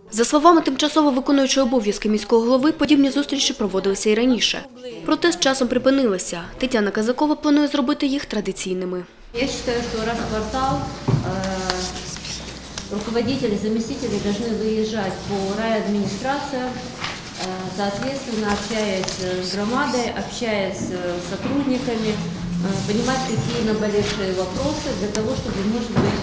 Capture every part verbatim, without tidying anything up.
За словами тимчасово виконуючого обов'язки міського голови, подібні зустрічі проводилися і раніше. Проте з часом припинилися. Тетяна Казакова планує зробити їх традиційними. Я вважаю, що раз в квартал руководители, заместители должны выезжать по райадминистрациям, соответственно, общаясь с громадой, общаясь с сотрудниками, понимать, какие наболевшие вопросы, для того, чтобы, может быть,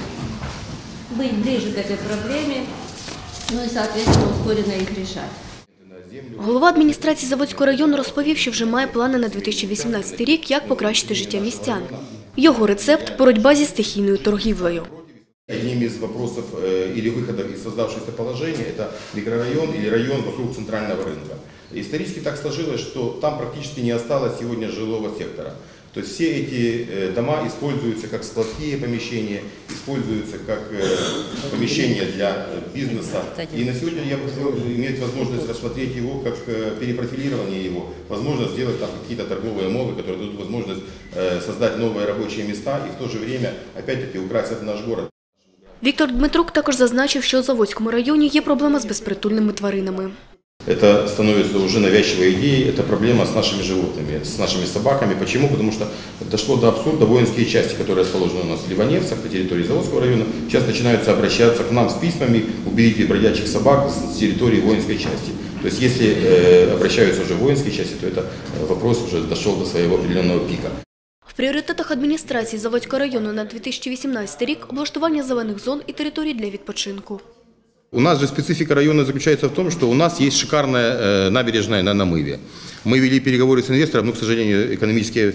быть ближе к этой проблеме, ну и, соответственно, ускоренно их решать. Голова адміністрації Заводського району розповів, що вже має плани на дві тисячі вісімнадцятий рік, як покращити життя містян. Його рецепт – боротьба зі стихійною торгівлею. Одним из вопросов или выходов из создавшегося положения – это микрорайон или район вокруг центрального рынка. Исторически так сложилось, что там практически не осталось сегодня жилого сектора. То есть все эти дома используются как складские помещения, используются как помещения для бизнеса. И на сегодня я бы хотел иметь возможность рассмотреть его как перепрофилирование его, возможно сделать там какие-то торговые молы, которые дадут возможность создать новые рабочие места и в то же время опять-таки украсят наш город. Віктор Дмитрук також зазначив, що у Заводському районі є проблема з безпритульними тваринами. Это становится уже навязчивой идеей, это проблема с нашими животными, с нашими собаками. Почему? Потому что дошло до абсурда, воинские части, которые расположены у нас в Ливаневцах, на территории Заводского района, сейчас начинаются обращаться к нам с письмами: уберите бродячих собак с территории воинской части. То есть если э, обращаются уже в воинские части, то это вопрос уже дошел до своего определенного пика. В пріоритетах адміністрації Заводського району на дві тисячі вісімнадцятий рік – облаштування зелених зон і територій для відпочинку. У нас же специфика района заключается в том, что у нас есть шикарная набережная на Намыве. Мы вели переговоры с инвестором, но, к сожалению, экономические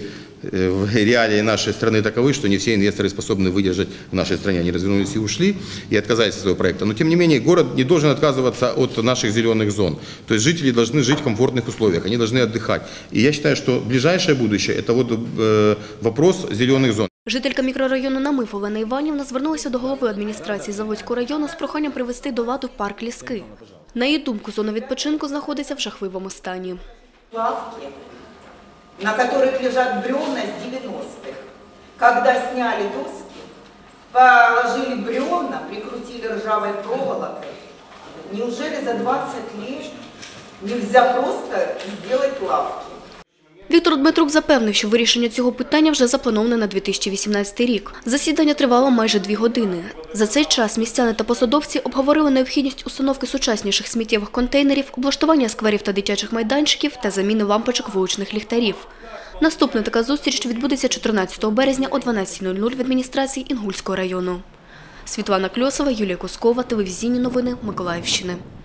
реалии нашей страны таковы, что не все инвесторы способны выдержать в нашей стране. Они развернулись и ушли, и отказались от своего проекта. Но, тем не менее, город не должен отказываться от наших зеленых зон. То есть жители должны жить в комфортных условиях, они должны отдыхать. И я считаю, что ближайшее будущее – это вот вопрос зеленых зон. Жителька мікрорайону Намив Олена Іванівна звернулася до голови адміністрації Заводського району з проханням привести до ладу парк Ліски. На її думку, зона відпочинку знаходиться в жахливому стані. Лавки, на которых лежат бревна с девяностых. Когда сняли доски, положили бревна, прикрутили ржавой проволокой. Неужели за двадцать лет нельзя просто сделать лавки? Віктор Дмитрук запевнив, що вирішення цього питання вже заплановане на дві тисячі вісімнадцятий рік. Засідання тривало майже дві години. За цей час містяни та посадовці обговорили необхідність установки сучасніших сміттєвих контейнерів, облаштування скверів та дитячих майданчиків та заміни лампочок вуличних ліхтарів. Наступна така зустріч відбудеться чотирнадцятого березня о дванадцятій нуль нуль в адміністрації Інгульського району. Світлана Кльосова, Юлія Кускова, телевізійні новини Миколаївщини.